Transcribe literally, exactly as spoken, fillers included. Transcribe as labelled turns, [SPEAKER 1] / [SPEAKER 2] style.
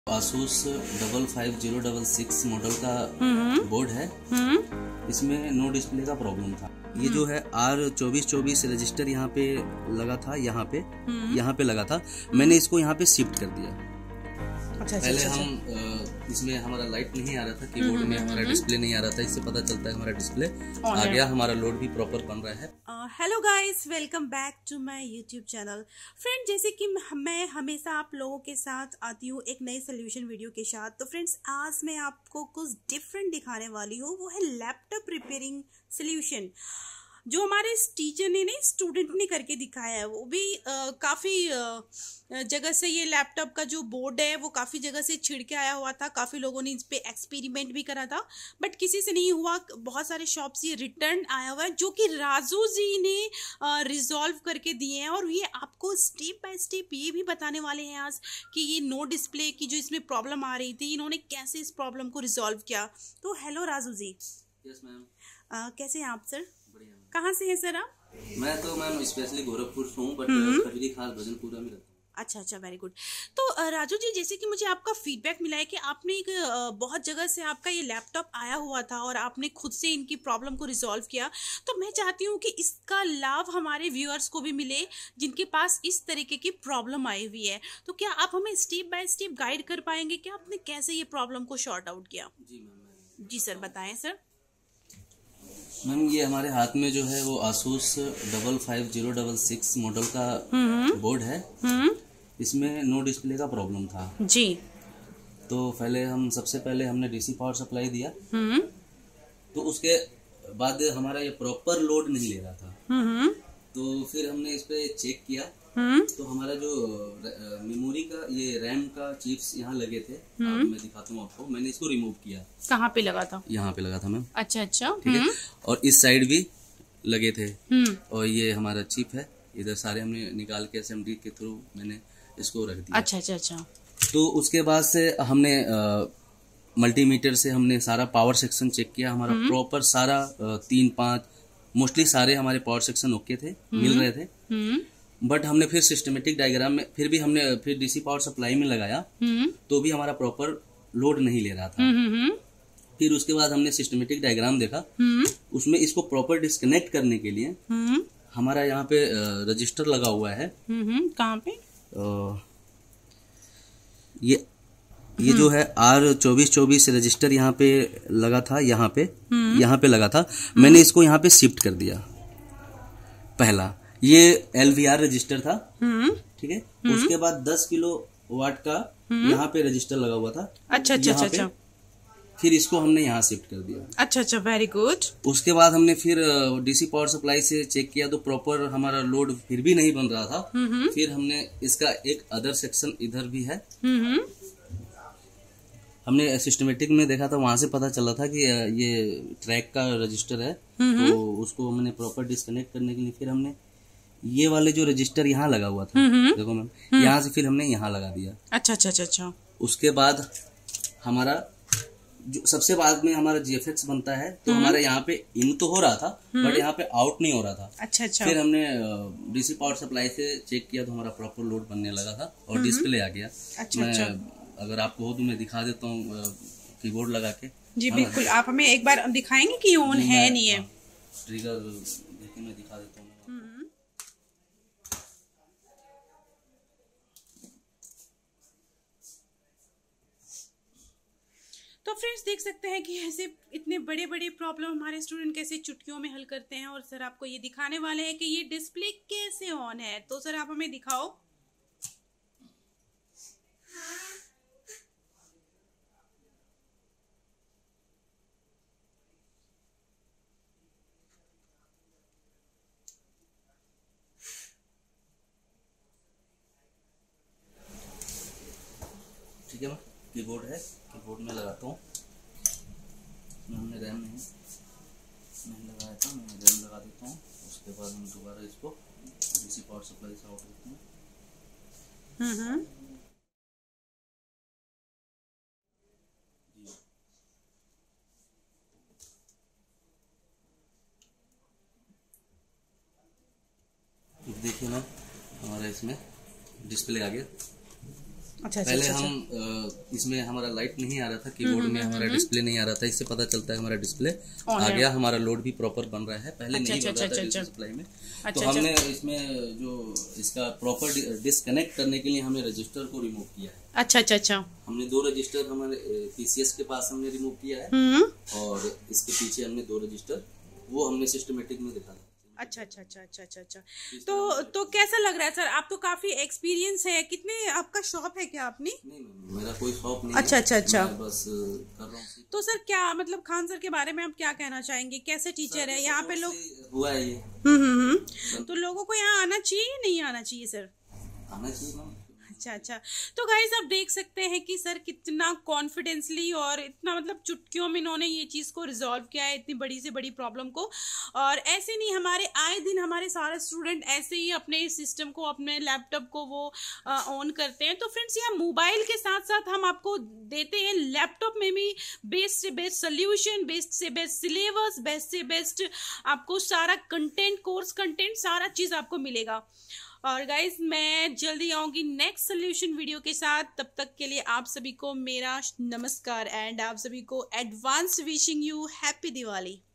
[SPEAKER 1] Asus double five zero double six model का board है। इसमें नो डिस्प्ले का प्रॉब्लम था। ये जो है आर चौबीस चौबीस रजिस्टर यहाँ पे लगा था, यहाँ पे यहाँ पे लगा था। मैंने इसको यहाँ पे शिफ्ट कर दिया।
[SPEAKER 2] अच्छा,
[SPEAKER 1] पहले
[SPEAKER 2] अच्छा,
[SPEAKER 1] हम इसमें हमारा लाइट नहीं आ रहा था, कीबोर्ड में हमारा डिस्प्ले नहीं आ रहा था। इससे पता चलता है हमारा डिस्प्ले आ गया, हमारा लोड भी प्रॉपर बन रहा है।
[SPEAKER 2] Hello guys, welcome back to my YouTube channel. Friend, जैसे कि मैं हमेशा आप लोगों के साथ आती हूँ एक नई सोल्यूशन वीडियो के साथ। तो फ्रेंड्स, आज मैं आपको कुछ डिफरेंट दिखाने वाली हूँ। वो है लैपटॉप रिपेयरिंग सोल्यूशन, जो हमारे टीचर ने नहीं स्टूडेंट ने करके दिखाया है। वो भी आ, काफ़ी जगह से ये लैपटॉप का जो बोर्ड है वो काफ़ी जगह से छिड़ के आया हुआ था। काफ़ी लोगों ने इस पे एक्सपेरिमेंट भी करा था, बट किसी से नहीं हुआ। बहुत सारे शॉप से रिटर्न आया हुआ है, जो कि राजू जी ने रिजॉल्व करके दिए हैं। और ये आपको स्टेप बाय स्टेप ये भी बताने वाले हैं आज कि ये नो डिस्प्ले की जो इसमें प्रॉब्लम आ रही थी, इन्होंने कैसे इस प्रॉब्लम को रिजॉल्व किया। तो hello Raju ji.
[SPEAKER 1] Yes ma'am.
[SPEAKER 2] कैसे हैं आप सर?
[SPEAKER 1] बढ़िया।
[SPEAKER 2] कहाँ से हैं सर आप?
[SPEAKER 1] मैं तो मैम स्पेशली गोरखपुर से हूँ, बट खजूरी खास भजनपुरा में रहता हूँ।
[SPEAKER 2] अच्छा अच्छा, वेरी गुड। तो राजू जी, जैसे कि मुझे आपका फीडबैक मिला है कि आपने एक बहुत जगह से आपका ये लैपटॉप आया हुआ था और आपने खुद से इनकी प्रॉब्लम को रिजॉल्व किया। तो मैं चाहती हूँ कि इसका लाभ हमारे व्यूअर्स को भी मिले जिनके पास इस तरीके की प्रॉब्लम आई हुई है। तो क्या आप हमें स्टेप बाय स्टेप गाइड कर पाएंगे कि आपने कैसे ये प्रॉब्लम को शॉर्ट आउट किया?
[SPEAKER 1] जी मैम।
[SPEAKER 2] जी सर, बताएं सर।
[SPEAKER 1] मैम, ये हमारे हाथ में जो है वो Asus double five zero double six model का बोर्ड है। इसमें नो डिस्प्ले का प्रॉब्लम था
[SPEAKER 2] जी।
[SPEAKER 1] तो पहले हम सबसे पहले हमने डीसी पावर सप्लाई दिया। तो उसके बाद हमारा ये प्रॉपर लोड नहीं ले रहा था। तो फिर हमने इस पे चेक किया। तो हमारा जो मेमोरी का ये रैम का चिप्स यहाँ लगे थे, मैं दिखाता हूँ आपको। मैंने इसको रिमूव किया।
[SPEAKER 2] कहाँ पे लगा था? यहाँ
[SPEAKER 1] पे लगा था मैम।
[SPEAKER 2] अच्छा अच्छा,
[SPEAKER 1] ठीक है। और इस साइड भी लगे थे। और ये हमारा चिप है, इधर सारे हमने निकाल के एसएमडी के थ्रू मैंने इसको रख दिया।
[SPEAKER 2] अच्छा अच्छा अच्छा।
[SPEAKER 1] तो उसके बाद से हमने मल्टीमीटर से हमने सारा पावर सेक्शन चेक किया। हमारा प्रॉपर सारा आ, तीन पाँच मोस्टली सारे हमारे पावर सेक्शन ओके थे, मिल रहे थे। बट हमने फिर सिस्टमेटिक डायग्राम में फिर भी हमने फिर डीसी पावर सप्लाई में लगाया, तो भी हमारा प्रॉपर लोड नहीं ले रहा था। फिर उसके बाद हमने सिस्टमेटिक डायग्राम देखा, उसमें इसको प्रॉपर डिस्कनेक्ट करने के लिए हमारा यहाँ पे रजिस्टर लगा हुआ है।
[SPEAKER 2] कहाँ पे?
[SPEAKER 1] ये ये जो है आर चौबीस चौबीस रजिस्टर यहाँ पे लगा था, यहाँ पे यहाँ पे लगा था। मैंने इसको यहाँ पे शिफ्ट कर दिया। पहला ये एलवीआर रजिस्टर था, ठीक है। उसके बाद दस किलो वाट का यहाँ पे रजिस्टर लगा हुआ था।
[SPEAKER 2] अच्छा अच्छा अच्छा अच्छा।
[SPEAKER 1] फिर इसको हमने यहाँ शिफ्ट कर दिया।
[SPEAKER 2] अच्छा अच्छा, वेरी गुड। उसके
[SPEAKER 1] बाद हमने फिर डीसी पावर सप्लाई से चेक किया, तो प्रॉपर हमारा लोड फिर भी नहीं बन रहा था। फिर हमने इसका एक अदर सेक्शन इधर भी है, हमने सिस्टमेटिक में देखा था, वहां से पता चला था कि ये ट्रैक का रजिस्टर है। तो उसको हमने प्रॉपर डिस्कनेक्ट करने के लिए फिर हमने ये वाले जो रजिस्टर यहाँ लगा हुआ था, देखो मैम, यहाँ से फिर हमने यहाँ लगा दिया।
[SPEAKER 2] अच्छा अच्छा अच्छा अच्छा।
[SPEAKER 1] उसके बाद हमारा जो सबसे बाद में हमारा जीएफएक्स बनता है, तो हमारा यहाँ पे इन तो हो रहा था, बट यहाँ पे आउट नहीं हो रहा था।
[SPEAKER 2] अच्छा अच्छा।
[SPEAKER 1] फिर हमने डीसी पावर सप्लाई से चेक किया, तो हमारा प्रॉपर लोड बनने लगा था और डिस्प्ले आ गया।
[SPEAKER 2] अच्छा
[SPEAKER 1] मैं
[SPEAKER 2] अच्छा।
[SPEAKER 1] अगर आपको हो तो मैं दिखा देता हूँ कीबोर्ड लगा के।
[SPEAKER 2] जी बिल्कुल, आप हमें एक बार दिखाएंगे कि ऑन है नहीं है?
[SPEAKER 1] ट्रिगर देखिए, मैं दिखा देता हूँ।
[SPEAKER 2] तो फ्रेंड्स, देख सकते हैं कि ऐसे इतने बड़े बड़े प्रॉब्लम हमारे स्टूडेंट कैसे चुटकियों में हल करते हैं। और सर आपको ये दिखाने वाले हैं कि ये डिस्प्ले कैसे ऑन है। तो सर आप हमें दिखाओ।
[SPEAKER 1] ठीक है ना, कीबोर्ड है, कीबोर्ड में लगाता हूँ। हमने रैम नहीं नहीं लगाया था, मैं रैम लगा देता हूँ। उसके बाद हम दोबारा इसको डीसी पावर सप्लाई से आउट करते हैं। देखिए ना, हमारा इसमें डिस्प्ले आ गया।
[SPEAKER 2] अच्छा,
[SPEAKER 1] पहले
[SPEAKER 2] अच्छा,
[SPEAKER 1] हम अ, इसमें हमारा लाइट नहीं आ रहा था, कीबोर्ड में हमारा डिस्प्ले नहीं आ रहा था। इससे पता चलता है हमारा डिस्प्ले आ गया, हमारा लोड भी प्रॉपर बन रहा है। पहले
[SPEAKER 2] अच्छा,
[SPEAKER 1] नहीं
[SPEAKER 2] अच्छा,
[SPEAKER 1] बन रहा
[SPEAKER 2] अच्छा,
[SPEAKER 1] था
[SPEAKER 2] अच्छा,
[SPEAKER 1] सप्लाई में।
[SPEAKER 2] अच्छा,
[SPEAKER 1] तो हमने इसमें जो इसका प्रॉपर डिस्कनेक्ट करने के लिए हमें रजिस्टर को रिमूव किया है।
[SPEAKER 2] अच्छा अच्छा अच्छा
[SPEAKER 1] हमने दो रजिस्टर हमारे पीसीएस के पास हमने रिमूव किया है,
[SPEAKER 2] हम्म
[SPEAKER 1] और इसके पीछे हमने दो रजिस्टर, वो हमने सिस्टमेटिक में दिखा।
[SPEAKER 2] अच्छा अच्छा अच्छा अच्छा अच्छा अच्छा तो तो कैसा लग रहा है सर? आप तो काफी एक्सपीरियंस है, कितने आपका शॉप है क्या आपने?
[SPEAKER 1] नहीं नहीं, मेरा कोई शॉप नहीं
[SPEAKER 2] अच्छा
[SPEAKER 1] है।
[SPEAKER 2] अच्छा अच्छा
[SPEAKER 1] मैं बस कर रहा हूँ।
[SPEAKER 2] तो सर क्या मतलब खान सर के बारे में आप क्या कहना चाहेंगे? कैसे टीचर है यहाँ पे लोग?
[SPEAKER 1] हुआ है ये।
[SPEAKER 2] हम्म हम्म हम्म तो लोगों को यहाँ आना चाहिए या नहीं आना चाहिए सर?
[SPEAKER 1] आना चाहिए ना।
[SPEAKER 2] अच्छा अच्छा तो गाइस आप देख सकते हैं कि सर कितना कॉन्फिडेंसली और इतना मतलब चुटकियों में इन्होंने ये चीज़ को रिजॉल्व किया है, इतनी बड़ी से बड़ी प्रॉब्लम को। और ऐसे नहीं, हमारे आए दिन हमारे सारे स्टूडेंट ऐसे ही अपने सिस्टम को, अपने लैपटॉप को वो ऑन करते हैं। तो फ्रेंड्स यहाँ मोबाइल के साथ साथ हम आपको देते हैं लैपटॉप में भी बेस्ट से बेस्ट सोल्यूशन, बेस्ट से बेस्ट सिलेबस, बेस्ट से बेस्ट आपको सारा कंटेंट, कोर्स कंटेंट, सारा चीज़ आपको मिलेगा। और गाइज मैं जल्दी आऊंगी नेक्स्ट सोल्यूशन वीडियो के साथ। तब तक के लिए आप सभी को मेरा नमस्कार एंड आप सभी को advance wishing you happy Diwali.